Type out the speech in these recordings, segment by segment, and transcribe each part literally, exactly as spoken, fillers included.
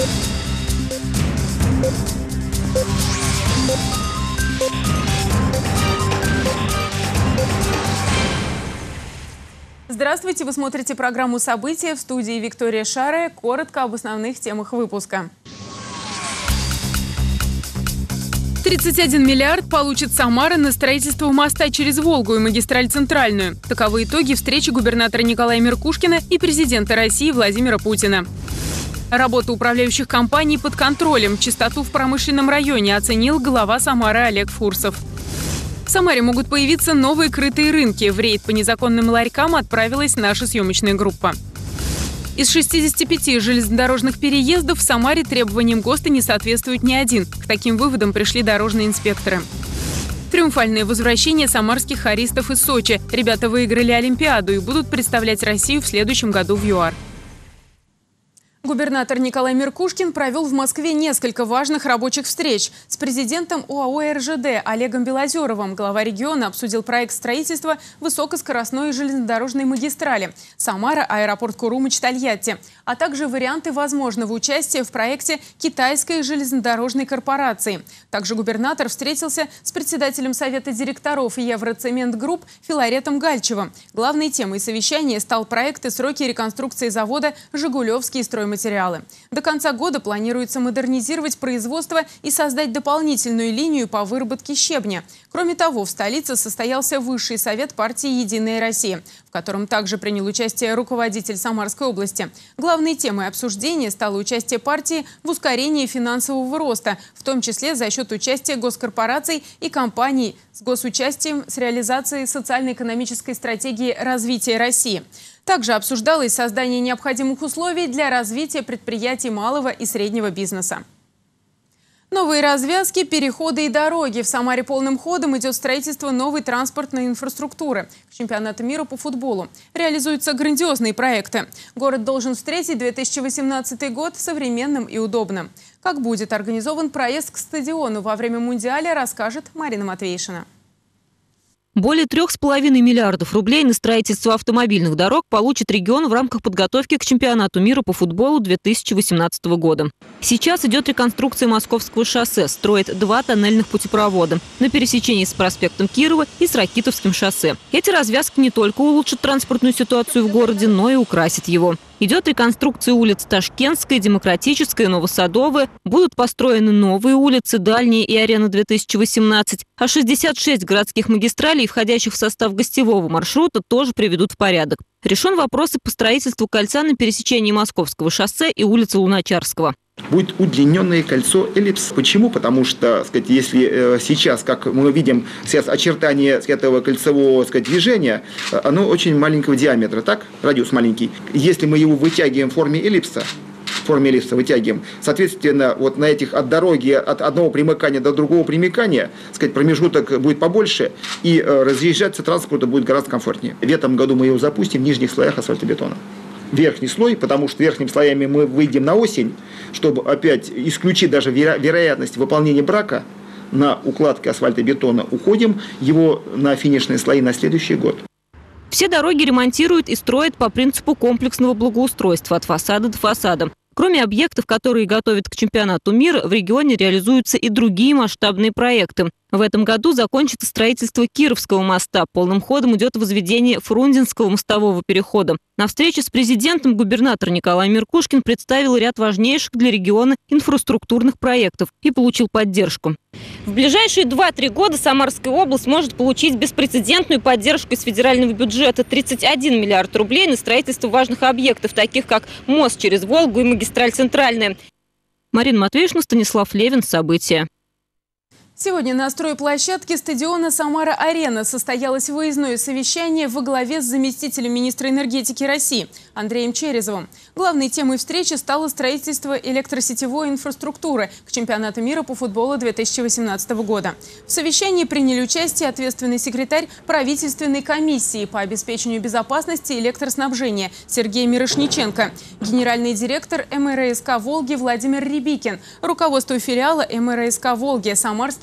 Здравствуйте! Вы смотрите программу «События», в студии Виктория Шарая. Коротко об основных темах выпуска. тридцать один миллиард получит Самара на строительство моста через Волгу и магистраль Центральную. Таковы итоги встречи губернатора Николая Меркушкина и президента России Владимира Путина. Работа управляющих компаний под контролем. Чистоту в промышленном районе оценил глава Самары Олег Фурсов. В Самаре могут появиться новые крытые рынки. В рейд по незаконным ларькам отправилась наша съемочная группа. Из шестидесяти пяти железнодорожных переездов в Самаре требованиям ГОСТа не соответствует ни один. К таким выводам пришли дорожные инспекторы. Триумфальное возвращение самарских хористов из Сочи. Ребята выиграли Олимпиаду и будут представлять Россию в следующем году в ЮАР. Губернатор Николай Меркушкин провел в Москве несколько важных рабочих встреч. С президентом ОАО «РЖД» Олегом Белозеровым глава региона обсудил проект строительства высокоскоростной железнодорожной магистрали Самара, аэропорт Курумыч, Тольятти, а также варианты возможного участия в проекте китайской железнодорожной корпорации. Также губернатор встретился с председателем Совета директоров Евроцемент Групп Филаретом Гальчевым. Главной темой совещания стал проект и сроки реконструкции завода «Жигулевские стройматериалы». Материалы. До конца года планируется модернизировать производство и создать дополнительную линию по выработке щебня. Кроме того, в столице состоялся Высший совет партии «Единая Россия», в котором также принял участие руководитель Самарской области. Главной темой обсуждения стало участие партии в ускорении финансового роста, в том числе за счет участия госкорпораций и компаний с госучастием с реализацией социально-экономической стратегии развития России. Также обсуждалось создание необходимых условий для развития предприятий малого и среднего бизнеса. Новые развязки, переходы и дороги. В Самаре полным ходом идет строительство новой транспортной инфраструктуры к чемпионату мира по футболу. Реализуются грандиозные проекты. Город должен встретить две тысячи восемнадцатый год современным и удобным. Как будет организован проезд к стадиону во время Мундиаля, расскажет Марина Матвейшина. Более трех с половиной миллиардов рублей на строительство автомобильных дорог получит регион в рамках подготовки к чемпионату мира по футболу две тысячи восемнадцатого года. Сейчас идет реконструкция Московского шоссе. Строят два тоннельных путепровода на пересечении с проспектом Кирова и с Ракитовским шоссе. Эти развязки не только улучшат транспортную ситуацию в городе, но и украсят его. Идет реконструкция улиц Ташкентская, Демократическая, Новосадовая. Будут построены новые улицы, Дальние и Арена-две тысячи восемнадцать. А шестьдесят шесть городских магистралей, входящих в состав гостевого маршрута, тоже приведут в порядок. Решен вопрос и по строительству кольца на пересечении Московского шоссе и улицы Луначарского. Будет удлиненное кольцо эллипс. Почему? Потому что, сказать, если э, сейчас, как мы видим, сейчас очертания этого кольцевого, сказать, движения, оно очень маленького диаметра, так? Радиус маленький. Если мы его вытягиваем в форме эллипса, в форме эллипса вытягиваем, соответственно, вот на этих от дороги, от одного примыкания до другого примыкания, сказать, промежуток будет побольше, и э, разъезжаться транспорту будет гораздо комфортнее. В этом году мы его запустим в нижних слоях асфальтобетона. Верхний слой, потому что верхними слоями мы выйдем на осень, чтобы опять исключить даже веро- вероятность выполнения брака на укладке асфальтобетона, уходим его на финишные слои на следующий год. Все дороги ремонтируют и строят по принципу комплексного благоустройства от фасада до фасада. Кроме объектов, которые готовят к чемпионату мира, в регионе реализуются и другие масштабные проекты. В этом году закончится строительство Кировского моста. Полным ходом идет возведение Фрунзенского мостового перехода. На встрече с президентом губернатор Николай Меркушкин представил ряд важнейших для региона инфраструктурных проектов и получил поддержку. В ближайшие два-три года Самарская область может получить беспрецедентную поддержку из федерального бюджета – тридцать один миллиард рублей на строительство важных объектов, таких как мост через Волгу и магистраль Центральная. Марина Матвейшина, Станислав Левин. События. Сегодня на стройплощадке стадиона «Самара-Арена» состоялось выездное совещание во главе с заместителем министра энергетики России Андреем Черезовым. Главной темой встречи стало строительство электросетевой инфраструктуры к чемпионату мира по футболу две тысячи восемнадцатого года. В совещании приняли участие ответственный секретарь правительственной комиссии по обеспечению безопасности электроснабжения Сергей Мирошниченко, генеральный директор эм эр эс ка «Волги» Владимир Рябикин, руководство филиала эм эр эс ка «Волги» Самарский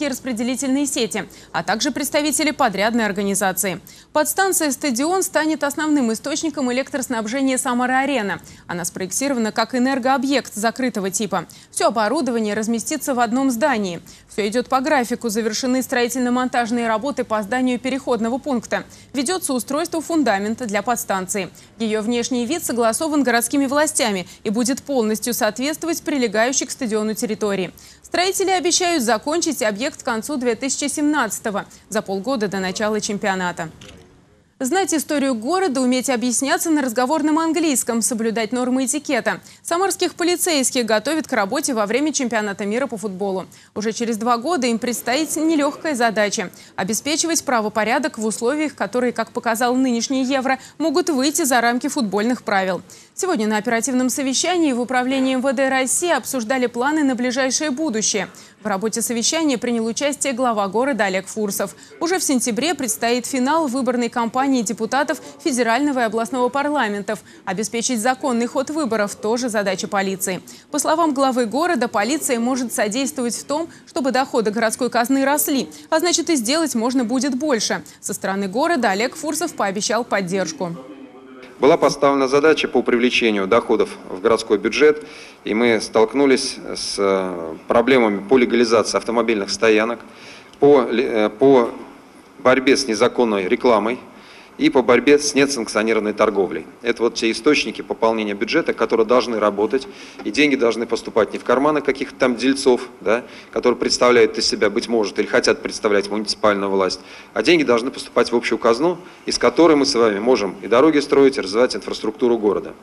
городские распределительные сети, а также представители подрядной организации. Подстанция «Стадион» станет основным источником электроснабжения Самары-Арена. Она спроектирована как энергообъект закрытого типа. Все оборудование разместится в одном здании. Все идет по графику. Завершены строительно-монтажные работы по зданию переходного пункта. Ведется устройство фундамента для подстанции. Ее внешний вид согласован городскими властями и будет полностью соответствовать прилегающей к стадиону территории. Строители обещают закончить объект к концу две тысячи семнадцатого, за полгода до начала чемпионата. Знать историю города, уметь объясняться на разговорном английском, соблюдать нормы этикета. Самарских полицейских готовят к работе во время чемпионата мира по футболу. Уже через два года им предстоит нелегкая задача – обеспечивать правопорядок в условиях, которые, как показал нынешний Евро, могут выйти за рамки футбольных правил. Сегодня на оперативном совещании в управлении эм вэ дэ России обсуждали планы на ближайшее будущее. В работе совещания принял участие глава города Олег Фурсов. Уже в сентябре предстоит финал выборной кампании депутатов федерального и областного парламентов. Обеспечить законный ход выборов – тоже задача полиции. По словам главы города, полиция может содействовать в том, чтобы доходы городской казны росли, а значит и сделать можно будет больше. Со стороны города Олег Фурсов пообещал поддержку. Была поставлена задача по привлечению доходов в городской бюджет, и мы столкнулись с проблемами по легализации автомобильных стоянок, по, по борьбе с незаконной рекламой и по борьбе с несанкционированной торговлей. Это вот те источники пополнения бюджета, которые должны работать, и деньги должны поступать не в карманы каких-то там дельцов, да, которые представляют из себя, быть может, или хотят представлять муниципальную власть, а деньги должны поступать в общую казну, из которой мы с вами можем и дороги строить, и развивать инфраструктуру города.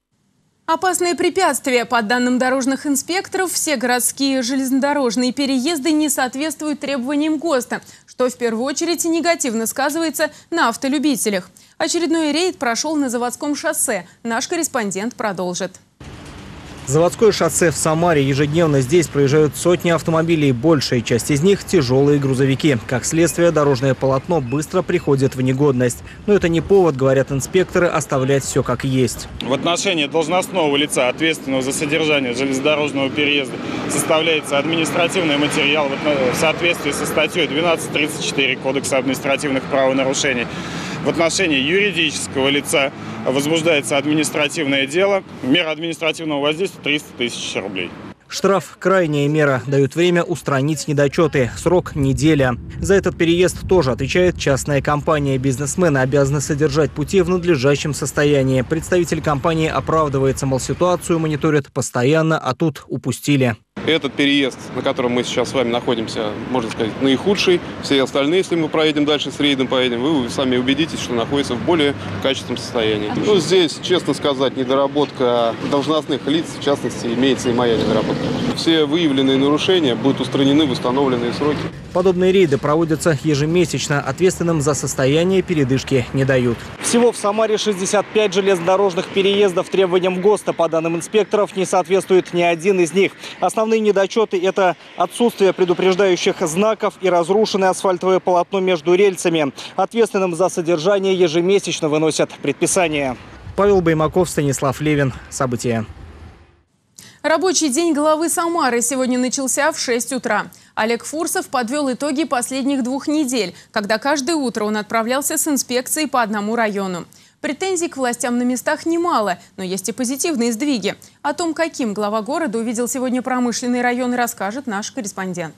Опасные препятствия. По данным дорожных инспекторов, все городские железнодорожные переезды не соответствуют требованиям ГОСТа, что в первую очередь негативно сказывается на автолюбителях. Очередной рейд прошел на Заводском шоссе. Наш корреспондент продолжит. Заводское шоссе в Самаре. Ежедневно здесь проезжают сотни автомобилей. Большая часть из них – тяжелые грузовики. Как следствие, дорожное полотно быстро приходит в негодность. Но это не повод, говорят инспекторы, оставлять все как есть. В отношении должностного лица, ответственного за содержание железнодорожного переезда, составляется административный материал в соответствии со статьей двенадцать тридцать четыре Кодекса административных правонарушений. В отношении юридического лица возбуждается административное дело. Мера административного воздействия – триста тысяч рублей. Штраф – крайняя мера. Дают время устранить недочеты. Срок – неделя. За этот переезд тоже отвечает частная компания. Бизнесмены обязаны содержать пути в надлежащем состоянии. Представитель компании оправдывается, мол, ситуацию мониторят постоянно, а тут упустили. Этот переезд, на котором мы сейчас с вами находимся, можно сказать, наихудший. Все остальные, если мы проедем дальше с рейдом, поедем, вы сами убедитесь, что находится в более качественном состоянии. Ну, здесь, честно сказать, недоработка должностных лиц, в частности, имеется и моя недоработка. Все выявленные нарушения будут устранены в установленные сроки. Подобные рейды проводятся ежемесячно. Ответственным за состояние передышки не дают. Всего в Самаре шестьдесят пять железнодорожных переездов требованиям ГОСТа. По данным инспекторов, не соответствует ни один из них. Основные недочеты – это отсутствие предупреждающих знаков и разрушенное асфальтовое полотно между рельсами. Ответственным за содержание ежемесячно выносят предписания. Павел Баймаков, Станислав Левин. События. Рабочий день главы Самары сегодня начался в шесть утра. Олег Фурсов подвел итоги последних двух недель, когда каждое утро он отправлялся с инспекцией по одному району. Претензий к властям на местах немало, но есть и позитивные сдвиги. О том, каким глава города увидел сегодня промышленный район, расскажет наш корреспондент.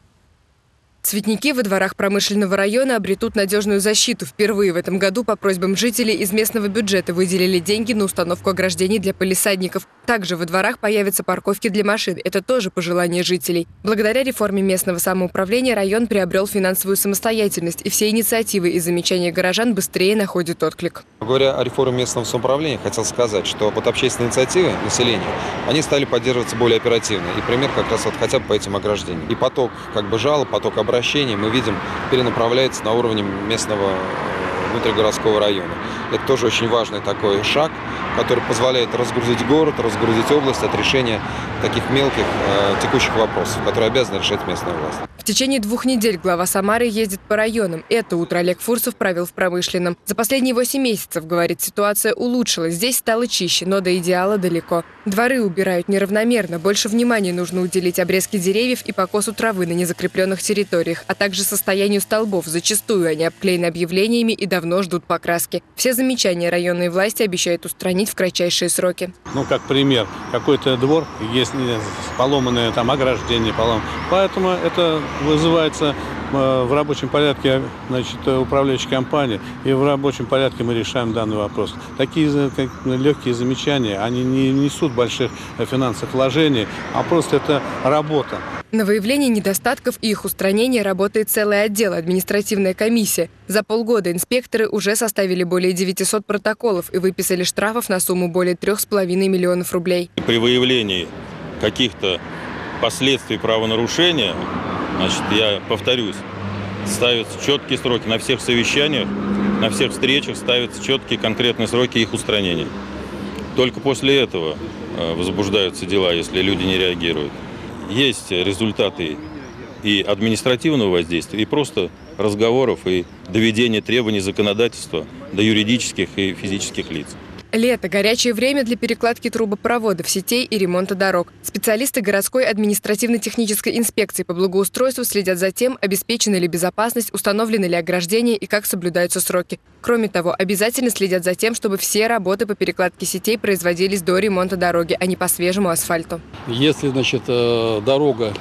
Цветники во дворах промышленного района обретут надежную защиту. Впервые в этом году по просьбам жителей из местного бюджета выделили деньги на установку ограждений для палисадников. Также во дворах появятся парковки для машин. Это тоже пожелание жителей. Благодаря реформе местного самоуправления район приобрел финансовую самостоятельность, и все инициативы и замечания горожан быстрее находят отклик. Говоря о реформе местного самоуправления, хотел сказать, что под общественные инициативы населения, они стали поддерживаться более оперативно. И пример как раз вот хотя бы по этим ограждениям. И поток как бы жалоб, поток обращений, обращений, мы видим, перенаправляется на уровне местного внутригородского района. Это тоже очень важный такой шаг, который позволяет разгрузить город, разгрузить область от решения таких мелких э, текущих вопросов, которые обязаны решать местная власть. В течение двух недель глава Самары ездит по районам. Это утро Олег Фурсов провел в Промышленном. За последние восемь месяцев, говорит, ситуация улучшилась. Здесь стало чище, но до идеала далеко. Дворы убирают неравномерно. Больше внимания нужно уделить обрезке деревьев и покосу травы на незакрепленных территориях, а также состоянию столбов. Зачастую они обклеены объявлениями и давно ждут покраски. Все замечания районные власти обещают устранить в кратчайшие сроки. Ну, как пример, какой-то двор, есть поломанное там ограждение, поломанное. Поэтому это вызывается в рабочем порядке, значит, управляющей компании, и в рабочем порядке мы решаем данный вопрос. Такие легкие замечания, они не несут больших финансовых вложений, а просто это работа. На выявление недостатков и их устранение работает целый отдел, административная комиссия. За полгода инспекторы уже составили более девятисот протоколов и выписали штрафов на сумму более трех с половиной миллионов рублей. При выявлении каких-то последствий правонарушения, значит, я повторюсь, ставятся четкие сроки на всех совещаниях, на всех встречах ставятся четкие конкретные сроки их устранения. Только после этого возбуждаются дела, если люди не реагируют. Есть результаты и административного воздействия, и просто разговоров, и доведения требований законодательства до юридических и физических лиц. Лето – горячее время для перекладки трубопроводов, сетей и ремонта дорог. Специалисты городской административно-технической инспекции по благоустройству следят за тем, обеспечена ли безопасность, установлены ли ограждения и как соблюдаются сроки. Кроме того, обязательно следят за тем, чтобы все работы по перекладке сетей производились до ремонта дороги, а не по свежему асфальту. Если, значит, дорога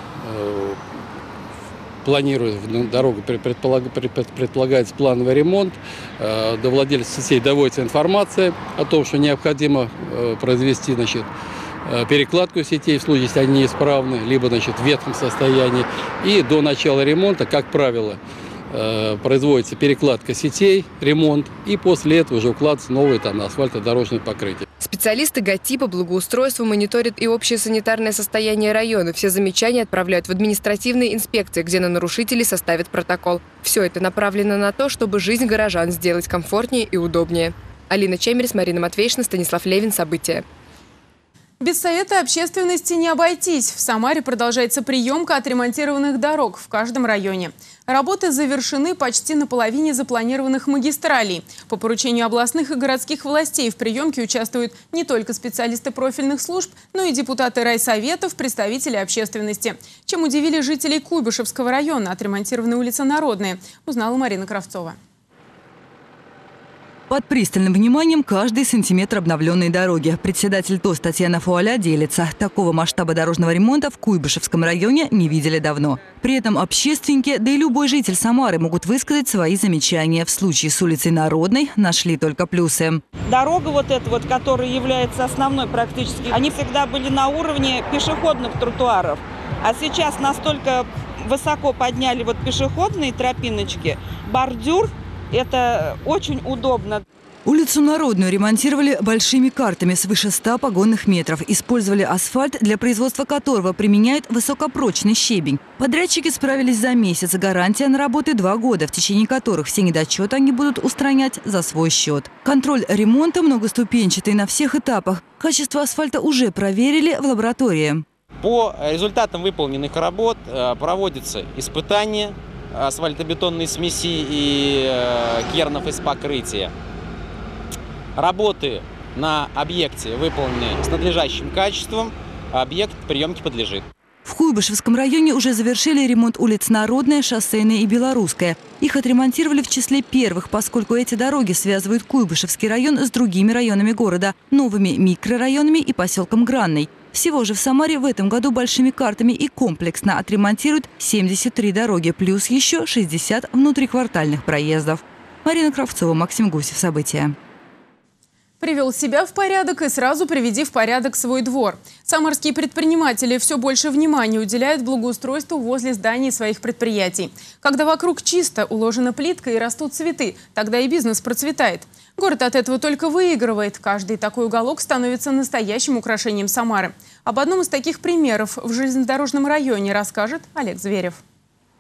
планирует, дорога предполагается плановый ремонт, до владельца сетей доводится информация о том, что необходимо произвести, значит, перекладку сетей в случае, если они неисправны, либо, значит, в ветхом состоянии. И до начала ремонта, как правило, производится перекладка сетей, ремонт, и после этого уже укладывается новое там асфальтодорожное покрытие. Специалисты ГАТИ по благоустройству мониторят и общее санитарное состояние района. Все замечания отправляют в административные инспекции, где на нарушителей составят протокол. Все это направлено на то, чтобы жизнь горожан сделать комфортнее и удобнее. Алина Чемерис, Марина Матвейшина, Станислав Левин. События. Без совета общественности не обойтись. В Самаре продолжается приемка отремонтированных дорог в каждом районе. Работы завершены почти на половине запланированных магистралей. По поручению областных и городских властей в приемке участвуют не только специалисты профильных служб, но и депутаты райсоветов, представители общественности. Чем удивили жителей Куйбышевского района отремонтированная улица Народная, узнала Марина Кравцова. Под пристальным вниманием каждый сантиметр обновленной дороги. Председатель ТОС Татьяна Фуаля делится. Такого масштаба дорожного ремонта в Куйбышевском районе не видели давно. При этом общественники, да и любой житель Самары могут высказать свои замечания. В случае с улицей Народной нашли только плюсы. Дорога вот эта вот, которая является основной практически, они всегда были на уровне пешеходных тротуаров. А сейчас настолько высоко подняли вот пешеходные тропиночки, бордюр. Это очень удобно. Улицу Народную ремонтировали большими картами свыше ста погонных метров. Использовали асфальт, для производства которого применяют высокопрочный щебень. Подрядчики справились за месяц. Гарантия на работы два года, в течение которых все недочеты они будут устранять за свой счет. Контроль ремонта многоступенчатый на всех этапах. Качество асфальта уже проверили в лаборатории. По результатам выполненных работ проводятся испытания асфальтобетонной смеси и э, кернов из покрытия. Работы на объекте выполнены с надлежащим качеством, а объект приемке подлежит. В Куйбышевском районе уже завершили ремонт улиц Народная, Шоссейная и Белорусская. Их отремонтировали в числе первых, поскольку эти дороги связывают Куйбышевский район с другими районами города, новыми микрорайонами и поселком Гранный. Всего же в Самаре в этом году большими картами и комплексно отремонтируют семьдесят три дороги, плюс еще шестьдесят внутриквартальных проездов. Марина Кравцова, Максим Гусев. События. Привел себя в порядок и сразу приведи в порядок свой двор. Самарские предприниматели все больше внимания уделяют благоустройству возле зданий своих предприятий. Когда вокруг чисто, уложена плитка и растут цветы, тогда и бизнес процветает. Город от этого только выигрывает. Каждый такой уголок становится настоящим украшением Самары. Об одном из таких примеров в железнодорожном районе расскажет Олег Зверев.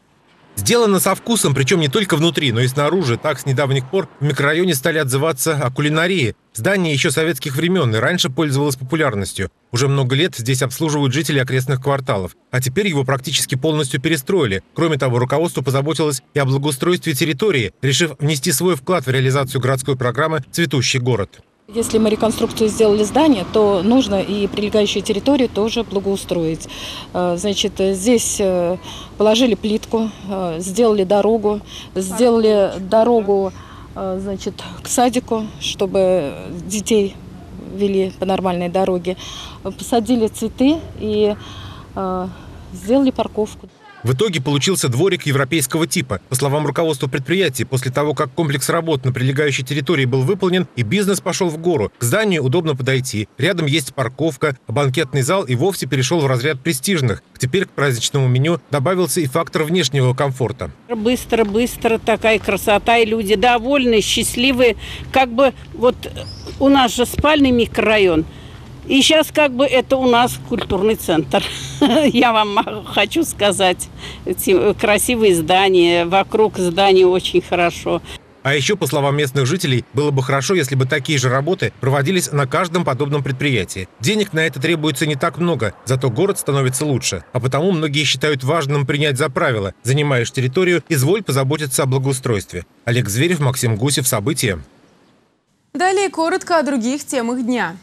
Сделано со вкусом, причем не только внутри, но и снаружи. Так с недавних пор в микрорайоне стали отзываться о кулинарии. Здание еще советских времен и раньше пользовалось популярностью. Уже много лет здесь обслуживают жители окрестных кварталов. А теперь его практически полностью перестроили. Кроме того, руководство позаботилось и о благоустройстве территории, решив внести свой вклад в реализацию городской программы «Цветущий город». Если мы реконструкцию сделали здания, то нужно и прилегающую территорию тоже благоустроить. Значит, здесь положили плитку, сделали дорогу, сделали дорогу, значит, к садику, чтобы детей вели по нормальной дороге. Посадили цветы и сделали парковку. В итоге получился дворик европейского типа. По словам руководства предприятия, после того, как комплекс работ на прилегающей территории был выполнен и бизнес пошел в гору, к зданию удобно подойти. Рядом есть парковка, а банкетный зал и вовсе перешел в разряд престижных. Теперь к праздничному меню добавился и фактор внешнего комфорта. Быстро-быстро такая красота, и люди довольны, счастливые. Как бы вот у нас же спальный микрорайон. И сейчас как бы это у нас культурный центр. Я вам хочу сказать, эти красивые здания, вокруг зданий очень хорошо. А еще, по словам местных жителей, было бы хорошо, если бы такие же работы проводились на каждом подобном предприятии. Денег на это требуется не так много, зато город становится лучше. А потому многие считают важным принять за правило: занимаешь территорию, изволь позаботиться о благоустройстве. Олег Зверев, Максим Гусев. События. Далее коротко о других темах дня.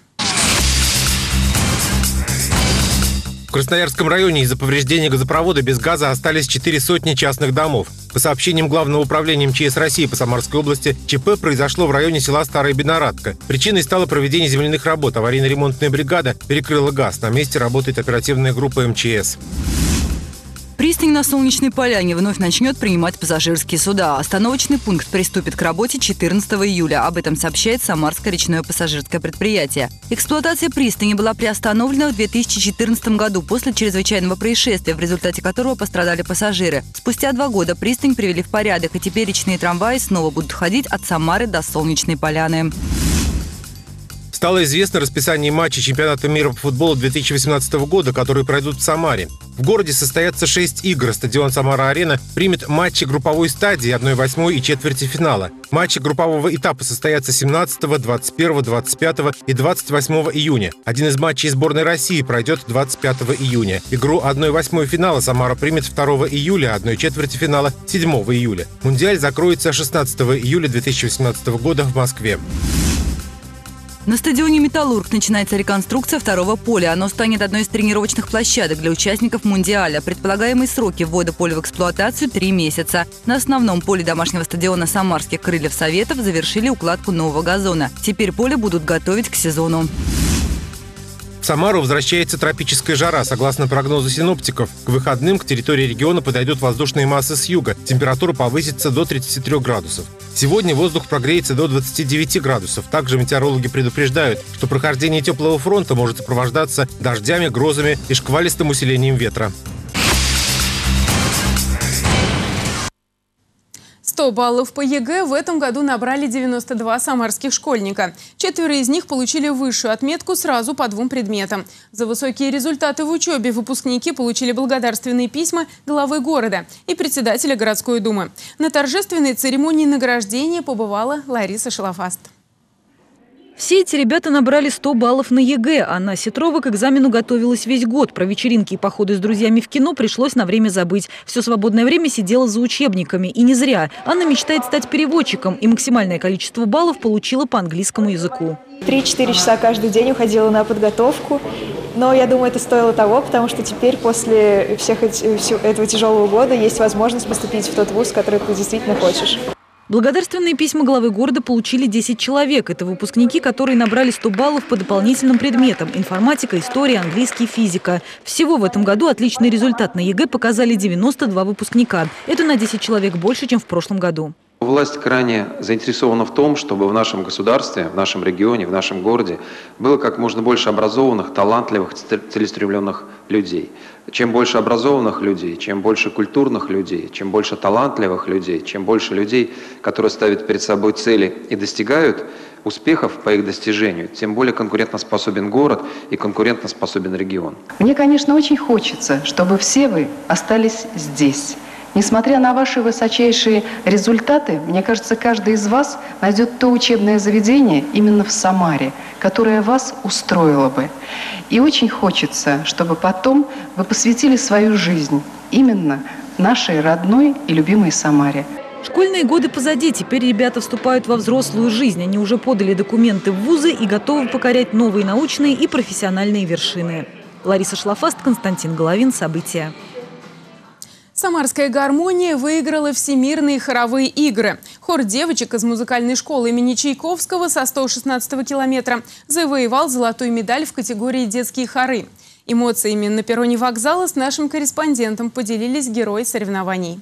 В Красноярском районе из-за повреждения газопровода без газа остались четыре сотни частных домов. По сообщениям Главного управления эм че эс России по Самарской области, ЧП произошло в районе села Старая Бенарадка. Причиной стало проведение земляных работ. Аварийно-ремонтная бригада перекрыла газ. На месте работает оперативная группа эм че эс. Пристань на Солнечной Поляне вновь начнет принимать пассажирские суда. Остановочный пункт приступит к работе четырнадцатого июля. Об этом сообщает Самарское речное пассажирское предприятие. Эксплуатация пристани была приостановлена в две тысячи четырнадцатом году после чрезвычайного происшествия, в результате которого пострадали пассажиры. Спустя два года пристань привели в порядок, и теперь речные трамваи снова будут ходить от Самары до Солнечной Поляны. Стало известно расписание матчей чемпионата мира по футболу две тысячи восемнадцатого года, которые пройдут в Самаре. В городе состоятся шесть игр. Стадион «Самара-Арена» примет матчи групповой стадии одна восьмая и четверти финала. Матчи группового этапа состоятся семнадцатого, двадцать первого, двадцать пятого и двадцать восьмого июня. Один из матчей сборной России пройдет двадцать пятого июня. Игру одна восьмая финала Самара примет второго июля, одна четверть финала седьмого июля. Мундиаль закроется шестнадцатого июля две тысячи восемнадцатого года в Москве. На стадионе «Металлург» начинается реконструкция второго поля. Оно станет одной из тренировочных площадок для участников Мундиаля. Предполагаемые сроки ввода поля в эксплуатацию – три месяца. На основном поле домашнего стадиона «Самарских крыльев Советов» завершили укладку нового газона. Теперь поле будут готовить к сезону. В Самару возвращается тропическая жара. Согласно прогнозу синоптиков, к выходным к территории региона подойдут воздушные массы с юга. Температура повысится до тридцати трёх градусов. Сегодня воздух прогреется до двадцати девяти градусов. Также метеорологи предупреждают, что прохождение теплого фронта может сопровождаться дождями, грозами и шквалистым усилением ветра. сто баллов по ЕГЭ в этом году набрали девяносто два самарских школьника. Четверо из них получили высшую отметку сразу по двум предметам. За высокие результаты в учебе выпускники получили благодарственные письма главы города и председателя городской думы. На торжественной церемонии награждения побывала Лариса Шалафаст. Все эти ребята набрали сто баллов на ЕГЭ. Анна Сетрова к экзамену готовилась весь год. Про вечеринки и походы с друзьями в кино пришлось на время забыть. Все свободное время сидела за учебниками. И не зря. Анна мечтает стать переводчиком. И максимальное количество баллов получила по английскому языку. три-четыре часа каждый день уходила на подготовку. Но я думаю, это стоило того, потому что теперь после всех этого тяжелого года есть возможность поступить в тот вуз, который ты действительно хочешь. Благодарственные письма главы города получили десять человек. Это выпускники, которые набрали сто баллов по дополнительным предметам – информатика, история, английский, физика. Всего в этом году отличный результат на ЕГЭ показали девяносто два выпускника. Это на десять человек больше, чем в прошлом году. Власть крайне заинтересована в том, чтобы в нашем государстве, в нашем регионе, в нашем городе было как можно больше образованных, талантливых, целеустремленных людей. Чем больше образованных людей, чем больше культурных людей, чем больше талантливых людей, чем больше людей, которые ставят перед собой цели и достигают успехов по их достижению, тем более конкурентоспособен город и конкурентоспособен регион. Мне, конечно, очень хочется, чтобы все вы остались здесь. Несмотря на ваши высочайшие результаты, мне кажется, каждый из вас найдет то учебное заведение именно в Самаре, которое вас устроило бы. И очень хочется, чтобы потом вы посвятили свою жизнь именно нашей родной и любимой Самаре. Школьные годы позади, теперь ребята вступают во взрослую жизнь. Они уже подали документы в вузы и готовы покорять новые научные и профессиональные вершины. Лариса Шлафаст, Константин Головин. События. Самарская гармония выиграла всемирные хоровые игры. Хор девочек из музыкальной школы имени Чайковского со сто шестнадцатого километра завоевал золотую медаль в категории «Детские хоры». Эмоциями на перроне вокзала с нашим корреспондентом поделились герои соревнований.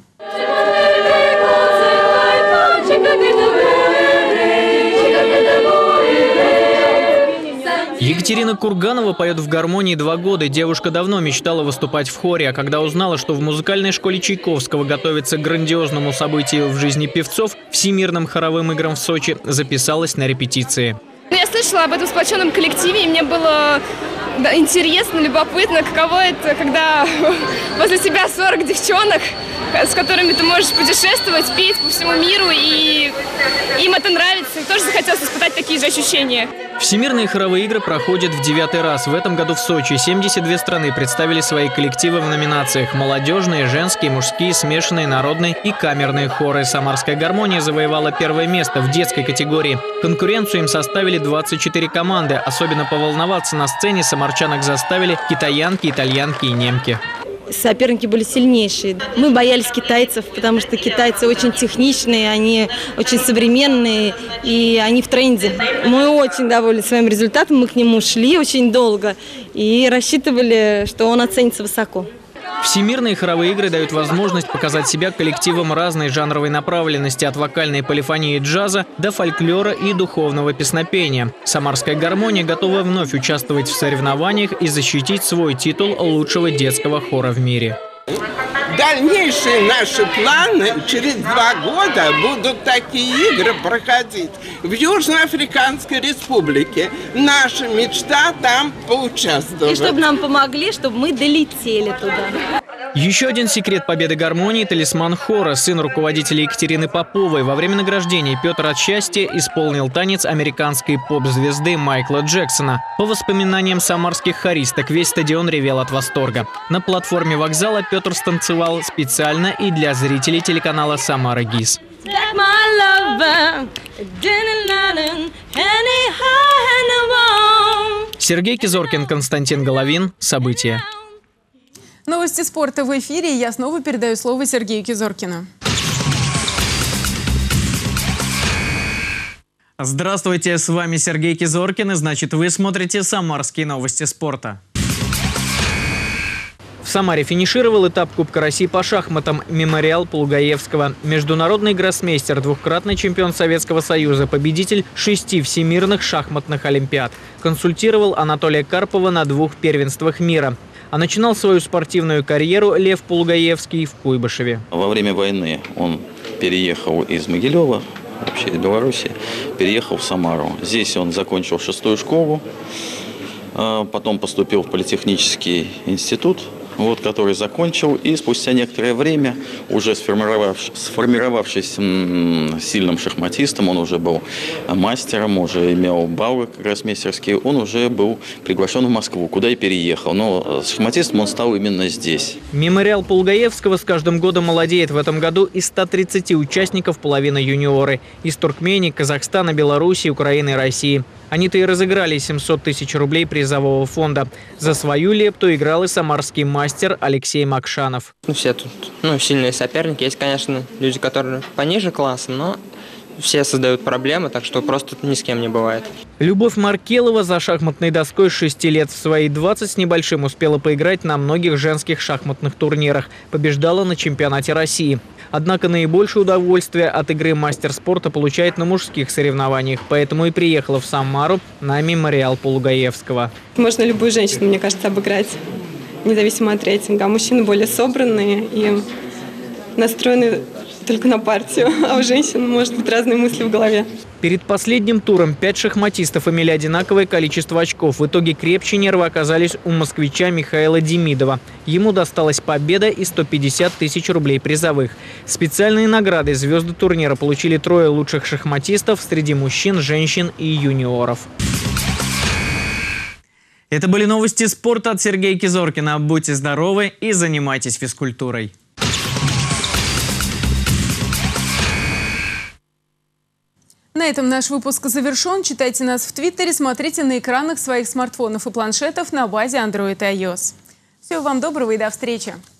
Екатерина Курганова поет в гармонии два года. Девушка давно мечтала выступать в хоре, а когда узнала, что в музыкальной школе Чайковского готовится к грандиозному событию в жизни певцов, всемирным хоровым играм в Сочи, записалась на репетиции. Я слышала об этом сплоченном коллективе, и мне было да, интересно, любопытно, каково это, когда возле себя сорок девчонок, с которыми ты можешь путешествовать, петь по всему миру, и им это нравится, и тоже захотелось испытать такие же ощущения. Всемирные хоровые игры проходят в девятый раз. В этом году в Сочи семьдесят две страны представили свои коллективы в номинациях: молодежные, женские, мужские, смешанные, народные и камерные хоры. Самарская гармония завоевала первое место в детской категории. Конкуренцию им составили двадцать четыре команды. Особенно поволноваться на сцене самарчанок заставили китаянки, итальянки и немки. Соперники были сильнейшие. Мы боялись китайцев, потому что китайцы очень техничные, они очень современные и они в тренде. Мы очень довольны своим результатом, мы к нему шли очень долго и рассчитывали, что он оценится высоко. Всемирные хоровые игры дают возможность показать себя коллективам разной жанровой направленности, от вокальной полифонии и джаза до фольклора и духовного песнопения. Самарская гармония готова вновь участвовать в соревнованиях и защитить свой титул лучшего детского хора в мире. Дальнейшие наши планы: через два года будут такие игры проходить в Южноафриканской Республике. Наша мечта там поучаствовать. И чтобы нам помогли, чтобы мы долетели туда. Еще один секрет победы гармонии – талисман хора. Сын руководителя Екатерины Поповой. Во время награждения Петр от счастья исполнил танец американской поп-звезды Майкла Джексона. По воспоминаниям самарских хористок, весь стадион ревел от восторга. На платформе вокзала Петр станцевал специально и для зрителей телеканала «Самара ГИС». Сергей Кизоркин, Константин Головин. События. Новости спорта в эфире. Я снова передаю слово Сергею Кизоркину. Здравствуйте, с вами Сергей Кизоркин, и значит, вы смотрите «Самарские новости спорта». В Самаре финишировал этап Кубка России по шахматам «Мемориал Полугаевского». Международный гроссмейстер, двукратный чемпион Советского Союза, победитель шести всемирных шахматных олимпиад. Консультировал Анатолия Карпова на двух первенствах мира. А начинал свою спортивную карьеру Лев Полугаевский в Куйбышеве. Во время войны он переехал из Могилева, вообще из Беларуси, переехал в Самару. Здесь он закончил шестую школу, потом поступил в политехнический институт, вот, который закончил, и спустя некоторое время, уже сформировавшись, сформировавшись м, сильным шахматистом, он уже был мастером, уже имел баллы гроссмейстерские, он уже был приглашен в Москву, куда и переехал. Но шахматистом он стал именно здесь. Мемориал Полугаевского с каждым годом молодеет. В этом году из ста тридцати участников половина юниоры. Из Туркмении, Казахстана, Белоруссии, Украины и России. Они-то и разыграли семьсот тысяч рублей призового фонда. За свою лепту играл и самарский мастер Алексей Макшанов. Ну, все тут ну, сильные соперники. Есть, конечно, люди, которые пониже классом, но все создают проблемы, так что просто ни с кем не бывает. Любовь Маркелова за шахматной доской с шести лет. В свои двадцать с небольшим успела поиграть на многих женских шахматных турнирах. Побеждала на чемпионате России. Однако наибольшее удовольствие от игры мастер спорта получает на мужских соревнованиях. Поэтому и приехала в Самару на мемориал Полугаевского. Можно любую женщину, мне кажется, обыграть, независимо от рейтинга. А мужчины более собранные и настроены только на партию, а у женщин может быть разные мысли в голове. Перед последним туром пять шахматистов имели одинаковое количество очков. В итоге крепче нервы оказались у москвича Михаила Демидова. Ему досталась победа и сто пятьдесят тысяч рублей призовых. Специальные награды звезды турнира получили трое лучших шахматистов среди мужчин, женщин и юниоров. Это были новости спорта от Сергея Кизоркина. Будьте здоровы и занимайтесь физкультурой. На этом наш выпуск завершен. Читайте нас в Твиттере, смотрите на экранах своих смартфонов и планшетов на базе Android и iOS. Всего вам доброго и до встречи!